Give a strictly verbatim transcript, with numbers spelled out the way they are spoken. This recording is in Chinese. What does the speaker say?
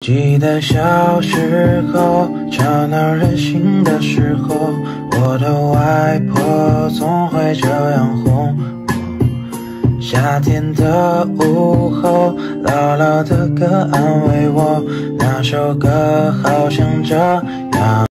记得小时候吵闹任性的时候，我的外婆总会这样哄我。夏天的午后，姥姥的歌安慰我，那首歌好像这样。